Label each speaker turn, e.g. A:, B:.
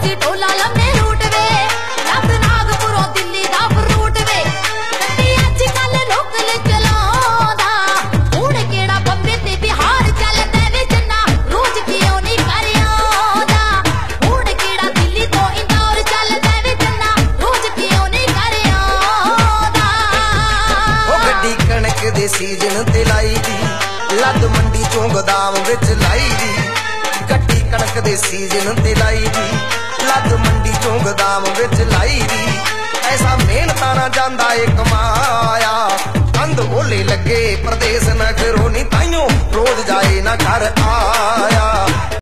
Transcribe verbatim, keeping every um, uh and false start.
A: मोची टोला लम्बे रूट वे रब नागपुरों दिल्ली दा फ्रूट वे गड्डी अजकल लोकल चलाउंदा हुण केड़ा बंबे ते बिहार चलदा वे जन्ना रोज क्यों नहीं कर आउंदा हुण केड़ा दिल्ली तो इंदौर चलदा वे जन्ना रोज क्यों नहीं कर आउंदा
B: ओ गड्डी कणक दे सीजन ते लाई दी लद मंडी चों गोदाम विच लाई दी गड्डी कणक दे सीजन ते लाई दी लद मंडी चों गोदाम विच लाई दी ऐसा मेहनतां ना जांदा ए कमाया कंध ओले लगे परदेस नगरों नी ताइयों रोज जाए ना घर आया।